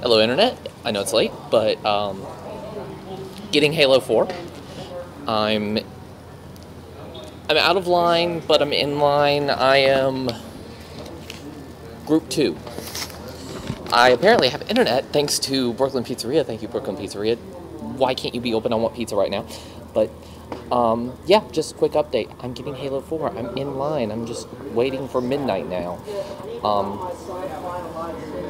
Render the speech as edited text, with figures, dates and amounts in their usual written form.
Hello, Internet. I know it's late, but getting Halo 4. I'm out of line, but I'm in line. I am Group 2. I apparently have internet thanks to Brooklyn Pizzeria. Thank you, Brooklyn Pizzeria. Why can't you be open? I want pizza right now. But yeah, just quick update. I'm getting Halo 4. I'm in line. I'm just waiting for midnight now.